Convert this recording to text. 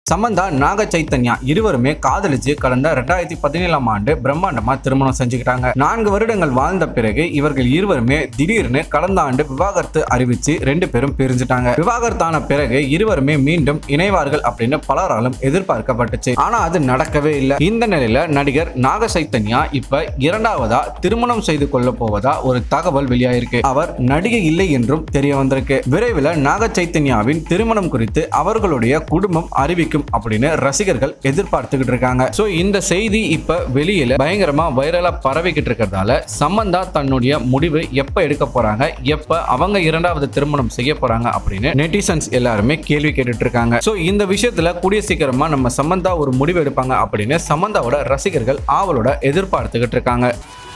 சமந்தா நாக சைத்தன்யா இருவருமே காதலிச்சு கடந்த 2017ஆம் ஆண்டு பிரம்மாண்டமா திருமணம் செஞ்சுக்கிட்டாங்க. 4 வருடங்கள் வாழ்ந்த பிறகு இவர்கள் இருவருமே திடீர்னு கடந்த ஆண்டு விவாகரத்து அறிவிச்சு 2 பேரும் பிரிஞ்சுட்டாங்க. விவாகரத்தான பிறகு இருவருமே மீண்டும் இணைவார்கள் அப்படின்னு பலராலும் எதிர்பார்க்கப்பட்டுச்சு. ஆனா அது நடக்கவே இல்லை. இந்த நிலையில நடிகர் நாக சைத்தன்யா இப்ப 2வதா திருமணம் செய்து கொள்ள போவதா ஒரு தகவல் வெளியாயிருக்கு. அவர் நடிகை இல்லை என்றும் தெரிய வந்திருக்கு. விரைவில் நாக சைத்தன்யாவின் திருமணம் குறித்து அவர்களுடைய குடும்பம் அறிவிக்கும் அப்படின்னு ரசிகர்கள் எதிர்பார்த்துக்கிட்டு இருக்காங்க. சோ இந்த செய்தி இப்ப வெளியில பயங்கரமா வைரலா பரவிக்கிட்டு இருக்கிறதால சமந்தா தன்னுடைய முடிவு எப்ப எடுக்க போறாங்க, எப்ப அவங்க 2வது திருமணம் செய்ய போறாங்க அப்படின்னு நெட்டிசன்ஸ் எல்லாருமே கேள்வி கேட்டுட்டு இருக்காங்க. சோ இந்த விஷயத்துல கூடிய சீக்கிரமா நம்ம சமந்தா ஒரு முடிவு எடுப்பாங்க அப்படின்னு சமந்தாவோட ரசிகர்கள் ஆவலோட எதிர்பார்த்துக்கிட்டு இருக்காங்க.